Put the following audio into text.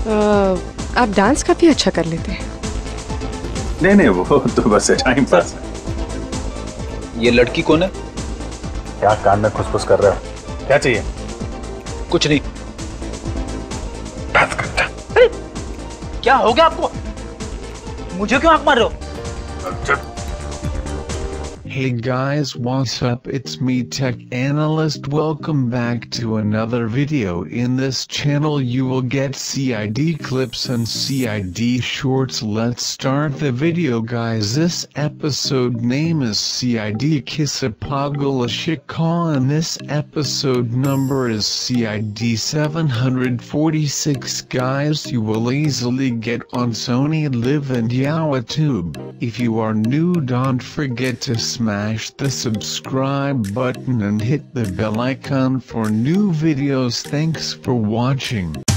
आप डांस काफी अच्छा कर लेते हैं। नहीं नहीं, वो तो बस टाइम पास है। ये लड़की कौन है? क्या कान में खुसफुस कर रहे हो? क्या चाहिए? कुछ नहीं। बात करता। क्या हो गया आपको? मुझे क्यों आंख मार रहे हो? Hey guys, what's up? It's me, Tech Analyst. Welcome back to another video. In this channel you will get Cid clips and Cid shorts. Let's start the video, guys. This episode name is Cid Kisapagala and this episode number is Cid 746. Guys, you will easily get on Sony, Liv and YouTube. If you are new, don't forget to smash the subscribe button and hit the bell icon for new videos. Thanks for watching.